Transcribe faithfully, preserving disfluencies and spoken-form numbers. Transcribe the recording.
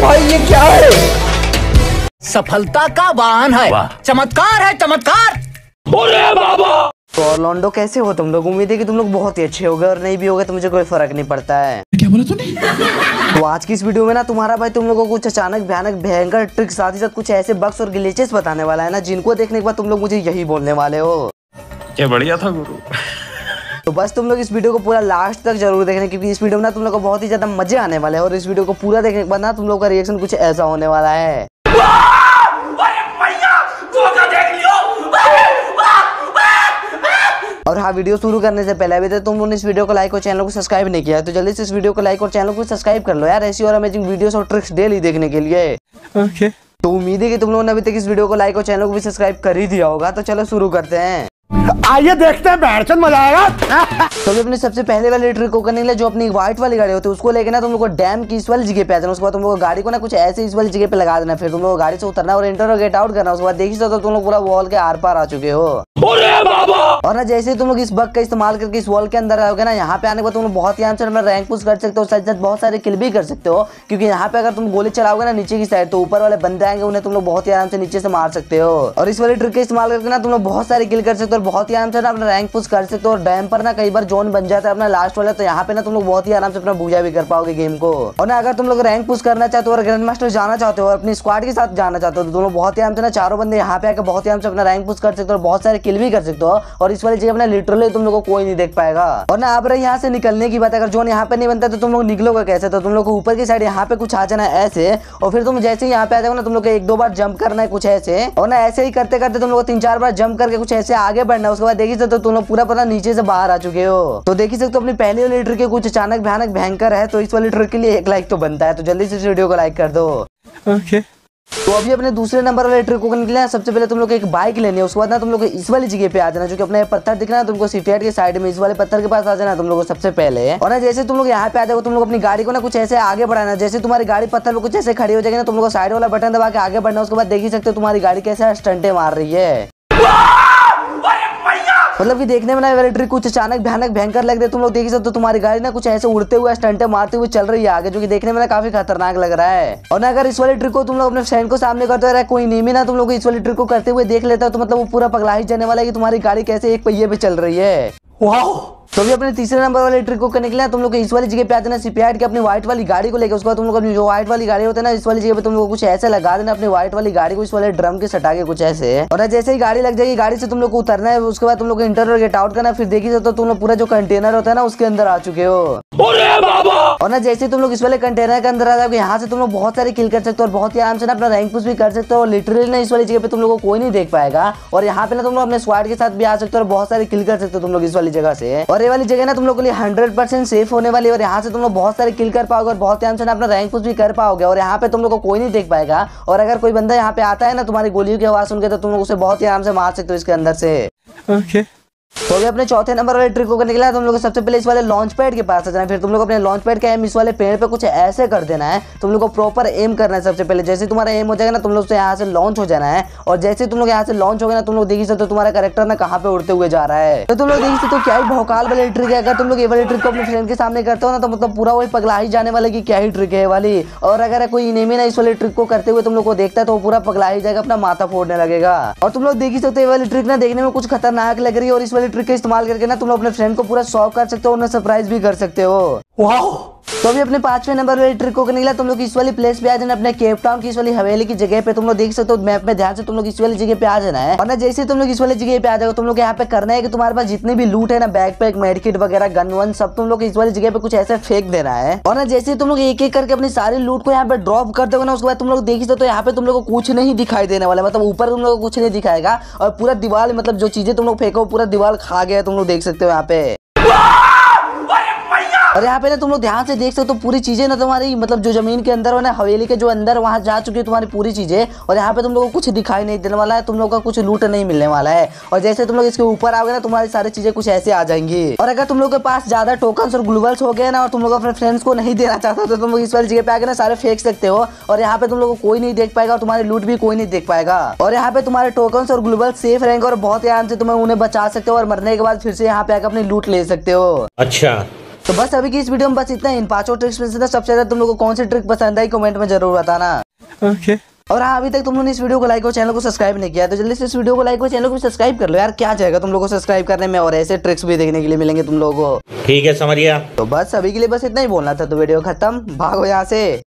भाई ये क्या है? सफलता का वाहन है, चमत्कार है चमत्कार। अरे बाबा। तो ऑर्लैंडो कैसे हो तुम लोग? उम्मीद है कि तुम लोग बहुत ही अच्छे हो गए, और नहीं भी होगे तो मुझे कोई फर्क नहीं पड़ता है। क्या बोला तूने? तो आज की इस वीडियो में ना तुम्हारा भाई तुम लोगों को कुछ अचानक भयानक भयंकर ट्रिक, साथ ही साथ कुछ ऐसे बग्स और ग्लिचेस बताने वाला है ना, जिनको देखने के बाद तुम लोग मुझे यही बोलने वाले हो। क्या बढ़िया था गुरु। तो बस तुम लोग इस वीडियो को पूरा लास्ट तक जरूर देखना, क्योंकि इस वीडियो में ना तुम लोग को बहुत ही ज्यादा मजे आने वाले हैं, और इस वीडियो को पूरा देखने के बाद ना तुम लोग का रिएक्शन कुछ ऐसा होने वाला है। और हाँ, वीडियो शुरू करने से पहले अभी तक तुम लोगों ने इस वीडियो को लाइक और चैनल को सब्सक्राइब नहीं किया है तो जल्दी से इस वीडियो को लाइक और चैनल को सब्सक्राइब कर लो यार, ऐसी और अमेजिंग वीडियोस और ट्रिक्स डेली देखने के लिए। ओके। तो उम्मीद है कि तुम लोगों ने अभी तक इस वीडियो को लाइक और चैनल को भी सब्सक्राइब कर ही दिया होगा, तो चलो शुरू करते हैं। आइए देखते हैं, बैठचंद मजा आएगा। तो अभी अपने सबसे पहले वाले ट्रिक को करने के लिए, जो अपनी व्हाइट वाली गाड़ी होती है उसको लेके ना तुम लोग को डैम की इस वाली जगह पे आ जाना। उसके बाद तुम लोग गाड़ी को ना कुछ ऐसे इस वाली जगह पे लगा देना, फिर तुम लोग गाड़ी से उतरना और एंटर और गेट आउट करना। उसके बाद देखी तो तुम लोग पूरा वॉल के आर पार आ चुके हो। अरे बाबा। और ना जैसे ही तुम लोग इस बग का इस्तेमाल करके इस वॉल के अंदर आओगे ना, यहाँ पे आने के बाद तुम लोग बहुत ही आराम से अपना रैंक पुश कर सकते हो, साथ साथ बहुत सारे किल भी कर सकते हो, क्योंकि यहाँ पे अगर तुम गोली चलाओगे ना नीचे की साइड तो ऊपर वाले बंदे आएंगे, उन्हें तुम लोग बहुत ही आराम से नीचे से मार सकते हो। और इस वाली ट्रिक का इस्तेमाल करके ना तुम लोग बहुत सारे किल कर सकते हो और बहुत ही आराम से अपना रैंक पुश कर सकते हो। और डैम पर ना कई बार जोन बन जाता है अपना लास्ट वाला, तो यहाँ पे ना तुम लोग बहुत ही आराम से अपना पूजा भी कर पाओगे गेम को। और ना अगर तुम लोग रैंक पुश करना चाहते हो और ग्रैंड मास्टर जाना चाहते हो और अपनी स्क्वाड के साथ जाना चाहते हो, तो तुम लोग बहुत ही आराम से ना चारों बंदे यहाँ पे आकर बहुत ही आराम से अपना रैंक पुश कर सकते हो और बहुत सारे किल भी कर सकते हो। और इस वाली जगह अपना लिटरली तुम लोग को कोई नहीं देख पाएगा। और ना अब रही यहाँ से निकलने की बात, अगर जोन यहाँ पे नहीं बनता तो तुम लोग निकलोगे कैसे? तो तुम लोग को ऊपर की साइड यहाँ पे कुछ आ जाना है ऐसे, और फिर तुम जैसे ही यहाँ पे आ जाओगे ना तुम लोग को एक दो बार जंप करना है कुछ ऐसे, और ना ऐसे ही करते करते तुम लोग को तीन चार बार जंप करके कुछ ऐसे आगे बढ़ना है। उसके बाद देखिए तो तुम लोग पूरा पूरा नीचे से बाहर आ चुके हो। तो देखिए सकते हो अपनी पहली वाली ट्रिक कुछ अचानक भयानक भयंकर है, तो इस वाली ट्रिक के लिए एक लाइक तो बनता है, तो जल्दी से इस वीडियो को लाइक कर दो। ओके। तो अभी अपने दूसरे नंबर वाले ट्रिक को करने के लिए सबसे पहले तुम लोग को एक बाइक लेनी है। उसके बाद ना तुम लोग को इस वाली जगह पे आ जाना, जो कि अपने पत्थर दिख रहा है तुमको सीटेट के साइड में, इस वाले पत्थर के पास आ जाना तुम लोग को सबसे पहले। और ना जैसे तुम लोग यहाँ पे आ जाओगे तुम लोग अपनी गाड़ी को ना कुछ ऐसे आगे बढ़ाना, जैसे तुम्हारी गाड़ी पत्थर पे कुछ ऐसे खड़ी हो जाएगी ना, तुम लोग को साइड वाला बटन दबा के आगे बढ़ना। उसके बाद देख ही सकते हो तुम्हारी गाड़ी कैसे स्टंटे मार रही है। मतलब कि देखने में ना वाली ट्रिक कुछ अचानक भयानक भयंकर लग रही है। तुम लोग देख सकते हो तुम्हारी गाड़ी ना कुछ ऐसे उड़ते हुए स्टंटे मारते हुए चल रही है आगे, जो कि देखने में ना काफी खतरनाक लग रहा है। और ना अगर इस वाली ट्रिक को तुम लोग अपने फ्रेंड को सामने करते हो, कोई नेमी ना तुम लोग इस वाली ट्रिक को करते हुए देख लेता हो, तो मतलब वो पूरा पगला ही जाने वाला है कि तुम्हारी गाड़ी कैसे एक पहिए पे चल रही है। वाओ। तो भी अपने तीसरे नंबर वाले ट्रिक को करने के लिए तुम लोग इस वाली जगह पे आ जाना, सिपियाट की अपनी व्हाइट वाली गाड़ी को लेकर। उसके बाद तुम लोग अपनी जो व्हाइट वाली गाड़ी होती है ना, इस वाली जगह पे तुम लोग कुछ ऐसे लगा देना अपनी व्हाइट वाली गाड़ी को इस वाले ड्रम के सटा के कुछ ऐसे। और ना जैसे ही गाड़ी लग जाएगी, गाड़ी से तुम लोग को उतरना है। उसके बाद तुम लोग इंटर और गेट आउट करना, फिर देखिए तो तुम लोग पूरा जो कंटेनर होता है ना उसके अंदर आ चुके हो। अरे बाबा। और ना जैसे तुम लोग इस वाले कंटेनर के अंदर आ जाओगे, यहाँ से तुम लोग बहुत सारे किल कर सकते हो और बहुत ही आराम से ना अपना रैंक पुश भी कर सकते हो। और लिटरली ना इस वाली जगह पे तुम लोग को कोई नहीं देख पाएगा, और यहाँ पे ना तुम लोग अपने स्क्वाड के साथ भी आ सकते हो और बहुत सारे किल कर सकते हो तुम लोग इस वाली जगह से। और ये वाली जगह ना तुम लोग हंड्रेड परसेंट सेफ होने वाली है, और यहाँ से तुम लोग बहुत सारे किल कर पाओगे और बहुत आराम से अपना रैंक पुश भी कर पाओगे। और यहाँ पे तुम लोग को कोई नहीं देख पाएगा, और अगर कोई बंदा यहाँ पे आता है ना तुम्हारी गोलियों की आवाज सुन के, तो तुम लोग उसे बहुत ही आराम से मार सकते हो इसके अंदर से। ओके। तो अभी अपने चौथे नंबर वाले ट्रिक को करने के लिए तुम लोग सबसे पहले इस वाले लॉन्च पैड के पास आ जाना। फिर तुम लोग अपने लॉन्च पैड का एम इस वाले पेड़ पे कुछ ऐसे कर देना है। तुम लोग को प्रॉपर एम करना है सबसे पहले। जैसे तुम्हारा एम हो जाएगा ना, तुम लोग से यहाँ से लॉन्च हो जाना है। और जैसे तुम लोग यहाँ से लॉन्च हो गए ना, तुम लोग देख सकते हो तुम्हारा कैरेक्टर ना कहाँ पे उड़ते हुए जा रहा है। तो तुम लोग देख सकते हो क्या ही भौकाल वाली ट्रिक है। अगर तुम लोग ये वाली ट्रिक को अपने फ्रेंड के सामने करते हो ना, तो मतलब पूरा वही पगला ही जाने वाले की क्या ही ट्रिक है वाली। और अगर कोई इनेमी ना इस वाली ट्रिक को करते हुए तुम लोग को देखता है, तो पूरा पगला ही जाएगा, अपना माथा फोड़ने लगेगा। और तुम लोग देख ही सकते हो ये वाली ट्रिक ना देखने में कुछ खतरनाक लग रही है, और इस वाली ट्रिक का इस्तेमाल करके ना तुम लोग अपने फ्रेंड को पूरा शॉक कर सकते हो, उन्हें सरप्राइज भी कर सकते हो। वाओ। तो अभी अपने पांचवें नंबर वाली ट्रिक को करने के लिए तुम लोग इस वाली प्लेस पे आ जाना, अपने केप टाउन की इस वाली हवेली की जगह पे। तुम लोग देख सकते हो मैप में, ध्यान से तुम लोग इस वाली जगह पे आ जाना है। और ना जैसे तुम लोग इस वाली जगह पे आ जाओगे, तुम लोग यहाँ पे करना है कि तुम्हारे पास जितने भी लूट है ना, बैग पैक, मेडकिट वगैरह, गन वन, सब तुम लोग इस वाली जगह पे कुछ ऐसे फेंक देना है। और ना जैसे तुम लोग एक एक करके अपनी सारी लूट को यहाँ पे ड्रॉप कर दोगे ना, उसके बाद तुम लोग देख सकते हो यहाँ पे तुम लोग को कुछ नहीं दिखाई देने वाला, मतलब ऊपर तुम लोग को कुछ नहीं दिखाएगा, और पूरा दीवार, मतलब जो चीजें तुम लोग फेंको पूरा दीवार खा गया, तुम लोग देख सकते हो यहाँ पे। और यहाँ पे ना तुम लोग ध्यान से देख सकते हो पूरी चीजें ना तुम्हारी, मतलब जो जमीन के अंदर हो ना, हवेली के जो अंदर, वहां जा चुकी है तुम्हारी पूरी चीजें। और यहाँ पे तुम लोगों को कुछ दिखाई नहीं देने वाला है, तुम लोगों का कुछ लूट नहीं मिलने वाला है। और जैसे तुम लोग इसके ऊपर आओगे ना, तुम्हारी सारी चीजें कुछ ऐसे आ जाएंगी। और अगर तुम लोग के पास ज्यादा टोकन्स और ग्लूवल्स हो गए ना, और तुम लोग अपने फ्रेंड्स को नहीं देना चाहते, तो तुम लोग इस वाली जगह पे आके ना सारे फेंक सकते हो। और यहाँ पे तुम लोग को कोई नहीं देख पाएगा, और तुम्हारी लूट भी कोई नहीं देख पाएगा। और यहाँ पे तुम्हारे टोकन्स और ग्लूवल्स सेफ रहेंगे, और बहुत आराम से तुम्हें उन्हें बचा सकते हो, और मरने के बाद फिर से यहाँ पे आकर अपनी लूट ले सकते हो। अच्छा। तो तो बस अभी की इस वीडियो में बस इतना ही। इन पांचों ट्रिक्स में से ना सबसे ज्यादा तुम लोगों को कौन सी ट्रिक पसंद आई कमेंट में जरूर बताना। Okay. और हाँ, अभी तक तुम लोगों ने इस वीडियो को लाइक और चैनल को सब्सक्राइब नहीं किया तो जल्दी से इस वीडियो को लाइक और चैनल को सब्सक्राइब कर लो यार। क्या जाएगा तुम लोगों को सब्सक्राइब करने में, और ऐसे ट्रिक्स भी देखने के लिए मिलेंगे तुम लोगों को। ठीक है समझ गया। तो बस अभी के लिए बस इतना ही बोलना था। तो वीडियो खत्म, भागो यहाँ से।